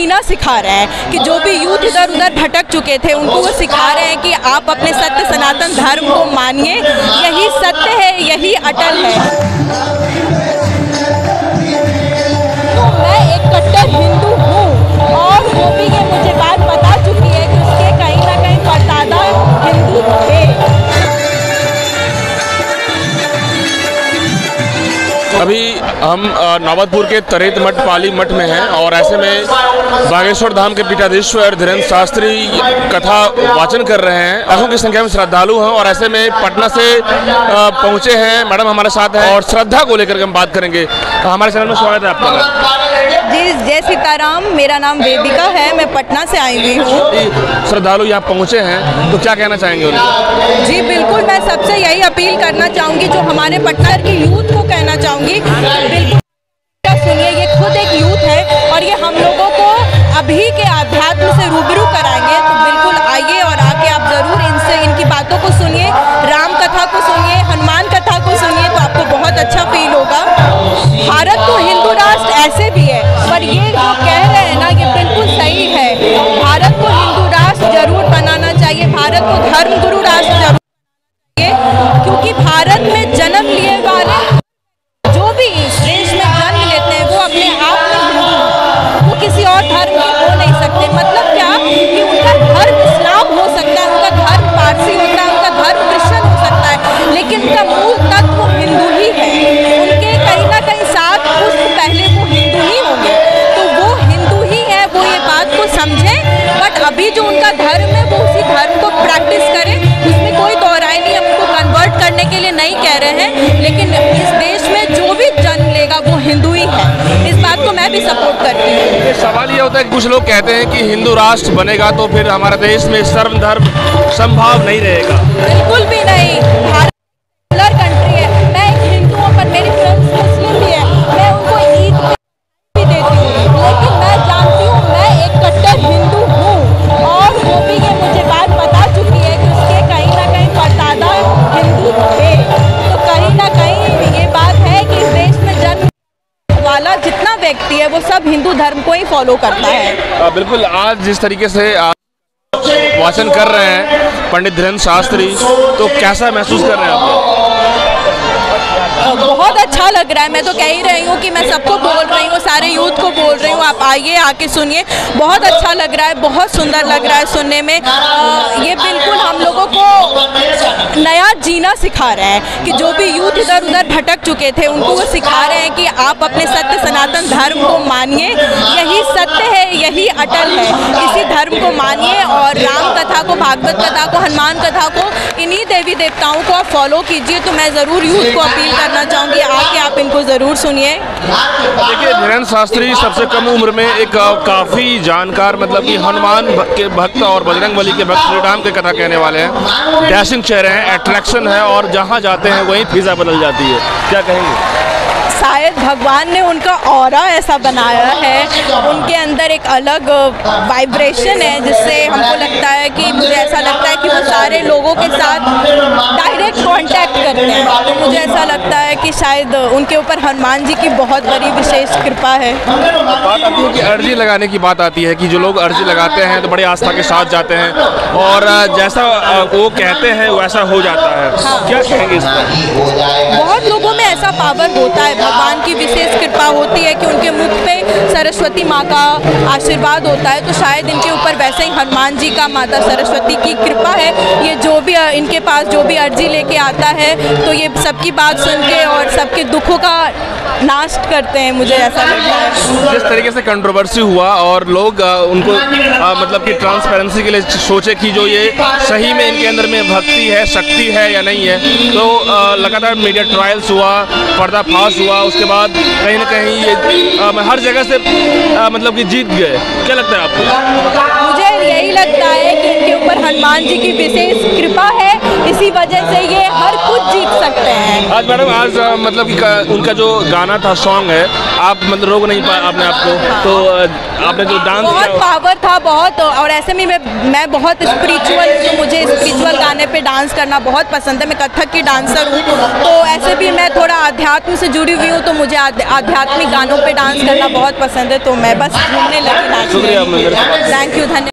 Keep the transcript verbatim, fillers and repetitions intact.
जीना सिखा रहे हैं कि जो भी यूथ इधर उधर भटक चुके थे उनको वो सिखा रहे हैं कि आप अपने सत्य सनातन धर्म को मानिए, यही सत्य है, यही अटल है। तो मैं एक कट्टर हिंदू हूँ और वो भी ये मुझे बात बता चुकी है कि उसके कहीं ना कहीं परदादा हिंदू थे। अभी हम नौबतपुर के तरेत मठ पाली मठ में हैं और ऐसे में बागेश्वर धाम के पीठाधीश्वर धीरेन्द्र शास्त्री कथा वाचन कर रहे हैं। लाखों की संख्या में श्रद्धालु हैं और ऐसे में पटना से पहुंचे हैं। मैडम हमारे साथ हैं और श्रद्धा को लेकर हम बात करेंगे। हमारे चैनल में स्वागत है आपका। जी जय सीताराम, मेरा नाम वेदिका है, मैं पटना से आई हुई हूँ। श्रद्धालु यहाँ पहुँचे हैं तो क्या कहना चाहेंगे उन्हें? जी बिल्कुल, मैं सबसे यही अपील करना चाहूँगी, जो हमारे पटना की यूथ को कहना चाहूँगी, बिल्कुल सुनिए, ये खुद एक यूथ है और ये हम लोगों को अभी के आध्यात्म से रूबरू कराएंगे। तो बिल्कुल आइए और आके आप जरूर इनसे इनकी बातों को सुनिए, राम कथा को सुनिए, हनुमान कथा को सुनिए, तो आपको बहुत अच्छा फील होगा। भारत तो हिंदू राष्ट्र ऐसे भी है, पर ये जो कह रहे हैं ना, ये बिल्कुल सही है। भारत को हिंदू राष्ट्र जरूर बनाना चाहिए, भारत को धर्म गुरु राष्ट्र जरूर बनाना चाहिए, क्योंकि भारत में जन्म लिए वाले जो भी इस देश में जन्म लेते हैं वो अपने आप में हिंदू हैं, वो किसी और धर्म के हो नहीं सकते। मतलब क्या कि उनका धर्म इस्लाम हो सकता है, उनका धर्म पारसी होता है, उनका धर्म क्रिश्चियन हो सकता है, लेकिन उनका मूल तत्व हिंदू ही है। उनके कहीं ना कहीं सात पुष्ट पहले वो हिंदू ही होंगे, तो वो हिंदू ही है, वो ये बात को समझें। बट अभी जो उनका धर्म है वो उसी धर्म को प्रैक्टिस करें, उसमें कोई दोहराई नहीं। हम उनको कन्वर्ट करने के लिए नहीं कह रहे हैं, लेकिन इस देश में जो भी जन्म लेगा वो हिंदू ही है। इस बात को मैं भी सपोर्ट करती हूँ। सवाल ये होता है कि कुछ लोग कहते हैं कि हिंदू राष्ट्र बनेगा तो फिर हमारे देश में सर्व धर्म संभाव नहीं रहेगा। बिल्कुल भी नहीं, भारत कंट्री है। मैं एक हिंदू हूँ पर मेरी फ्रेंड्स मुस्लिम भी है, मैं उनको ईद भी देती हूँ, लेकिन मैं जानती हूँ मैं एक कट्टर हिंदू हूँ और वो भी ये मुझे बात बता चुकी है कि उसके कहीं ना कहीं परदादा हिंदू थे। तो कहीं ना कहीं ये बात है कि इस देश में जन्म वाला जितना व्यक्ति है वो सब हिंदू धर्म को ही फॉलो करता है। बिल्कुल, आज जिस तरीके से वाचन कर रहे हैं पंडित धीरेन्द्र शास्त्री, तो कैसा महसूस कर रहे हैं आप? बहुत अच्छा लग रहा है। मैं तो कह ही रही हूँ कि मैं सबको बोल रही हूँ, सारे यूथ को बोल रही हूँ, आप आइए, आके सुनिए। बहुत अच्छा लग रहा है, बहुत सुंदर लग रहा है सुनने में। आ, ये बिल्कुल हम लोगों को नया जीना सिखा रहे हैं कि जो भी यूथ इधर उधर भटक चुके थे उनको वो सिखा रहे हैं कि आप अपने सत्य सनातन धर्म को मानिए, यही सत्य है, यही अटल है। इसी धर्म को मानिए और राम कथा को, भागवत कथा को, हनुमान कथा को, इन्हीं देवी देवताओं को आप फॉलो कीजिए। तो मैं ज़रूर यूथ को अपील करना चाहूँगी, आके आप इनको ज़रूर सुनिए। देखिए, धीरेन्द्र शास्त्री सबसे कम उम्र में एक काफ़ी जानकार, मतलब कि हनुमान के भक्त और बजरंगबली के भक्त, श्री राम के कथा कहने वाले हैं। डैशिंग चेहरे हैं, अट्रैक्शन है और जहाँ जाते हैं वहीं फिजा बदल जाती है। क्या कहेंगे? शायद भगवान ने उनका ऑरा ऐसा बनाया है, उनके अंदर एक अलग वाइब्रेशन है जिससे हमको लगता है कि, मुझे ऐसा लगता है कि वो सारे लोगों के साथ डायरेक्ट कांटेक्ट करते हैं। तो मुझे ऐसा लगता है कि शायद उनके ऊपर हनुमान जी की बहुत बड़ी विशेष कृपा है। बात आती है कि अर्जी लगाने की बात आती है कि जो लोग अर्जी लगाते हैं तो बड़ी आस्था के साथ जाते हैं और जैसा वो कहते हैं वैसा हो जाता है। हाँ। क्या कहेंगे इस पर? बहुत लोगों में ऐसा पावर होता है, भगवान की विशेष कृपा होती है कि उनके मुख पे सरस्वती माँ का आशीर्वाद होता है, तो शायद इनके ऊपर वैसे ही हनुमान जी का, माता सरस्वती की कृपा है। ये जो भी इनके पास जो भी अर्जी लेके आता है तो ये सबकी बात सुन के और सबके दुखों का नाश करते हैं, मुझे ऐसा लगता है। जिस तरीके से कंट्रोवर्सी हुआ और लोग आ, उनको आ, मतलब कि ट्रांसपेरेंसी के लिए सोचे कि जो ये सही में इनके अंदर में भक्ति है, शक्ति है या नहीं है, तो आ, लगातार मीडिया ट्रायल्स हुआ, पर्दाफाश हुआ, उसके बाद कहीं ना कहीं ये आ, हर जगह से आ, मतलब कि जीत गए। क्या लगता है आपको? मुझे यही लगता है कि इनके ऊपर हनुमान जी की विशेष कृपा है, इसी वजह से ये हर कुछ जीत सकते हैं। आज मैडम, आज आ, मतलब कि उनका जो गाना था, सॉन्ग है, आप मतलब रोक नहीं पाए आपने आपको, तो आपने जो डांस बहुत पावर था, बहुत। और ऐसे में मैं मैं बहुत स्पिरिचुअल, तो मुझे स्पिरिचुअल गाने पे डांस करना बहुत पसंद है। मैं कथक की डांसर हूँ, तो ऐसे भी मैं थोड़ा आध्यात्म से जुड़ी हुई हूँ, तो मुझे आध्यात्मिक गानों पे डांस करना बहुत पसंद है, तो मैं बस घूमने लगी नाचने। शुक्रिया। थैंक यू, धन्यवाद।